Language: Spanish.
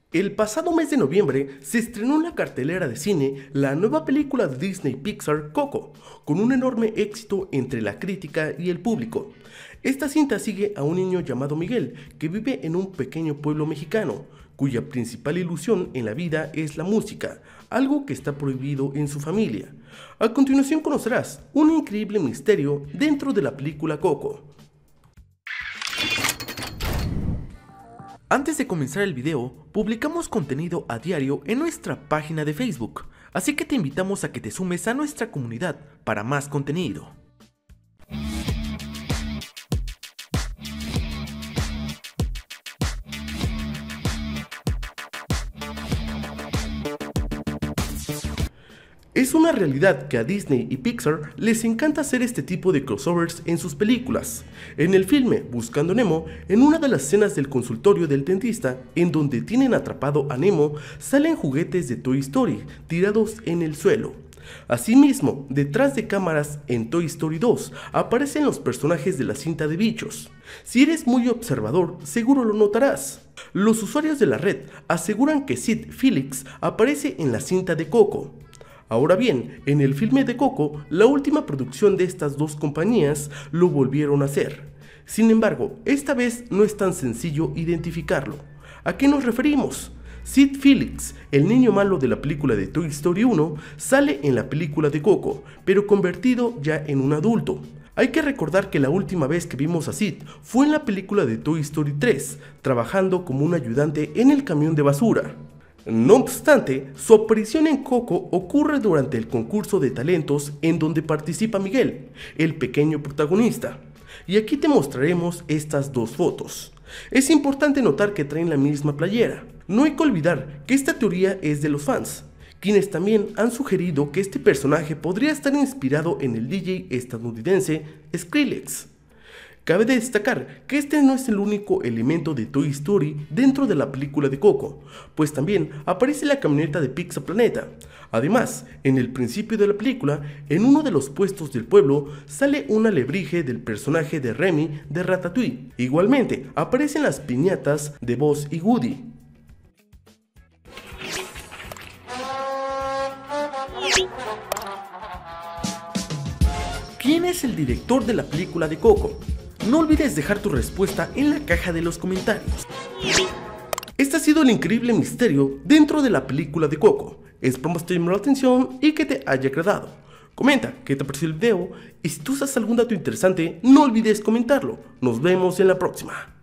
El pasado mes de noviembre se estrenó en la cartelera de cine la nueva película de Disney Pixar Coco, con un enorme éxito entre la crítica y el público. Esta cinta sigue a un niño llamado Miguel, que vive en un pequeño pueblo mexicano, cuya principal ilusión en la vida es la música, algo que está prohibido en su familia. A continuación conocerás un increíble misterio dentro de la película Coco. Antes de comenzar el video, publicamos contenido a diario en nuestra página de Facebook, así que te invitamos a que te sumes a nuestra comunidad para más contenido. Es una realidad que a Disney y Pixar les encanta hacer este tipo de crossovers en sus películas. En el filme Buscando Nemo, en una de las escenas del consultorio del dentista, en donde tienen atrapado a Nemo, salen juguetes de Toy Story tirados en el suelo. Asimismo, detrás de cámaras en Toy Story 2 aparecen los personajes de la cinta de bichos. Si eres muy observador, seguro lo notarás. Los usuarios de la red aseguran que Sid Felix aparece en la cinta de Coco. Ahora bien, en el filme de Coco, la última producción de estas dos compañías lo volvieron a hacer. Sin embargo, esta vez no es tan sencillo identificarlo. ¿A qué nos referimos? Sid Felix, el niño malo de la película de Toy Story 1, sale en la película de Coco, pero convertido ya en un adulto. Hay que recordar que la última vez que vimos a Sid fue en la película de Toy Story 3, trabajando como un ayudante en el camión de basura. No obstante, su aparición en Coco ocurre durante el concurso de talentos en donde participa Miguel, el pequeño protagonista. Y aquí te mostraremos estas dos fotos. Es importante notar que traen la misma playera. No hay que olvidar que esta teoría es de los fans, quienes también han sugerido que este personaje podría estar inspirado en el DJ estadounidense Skrillex. Cabe destacar que este no es el único elemento de Toy Story dentro de la película de Coco, pues también aparece la camioneta de Pizza Planeta. Además, en el principio de la película, en uno de los puestos del pueblo, sale un alebrije del personaje de Remy de Ratatouille. Igualmente, aparecen las piñatas de Buzz y Woody. ¿Quién es el director de la película de Coco? No olvides dejar tu respuesta en la caja de los comentarios. Este ha sido el increíble misterio dentro de la película de Coco. Esperamos te llamó la atención y que te haya agradado. Comenta qué te pareció el video y si tú sabes algún dato interesante, no olvides comentarlo. Nos vemos en la próxima.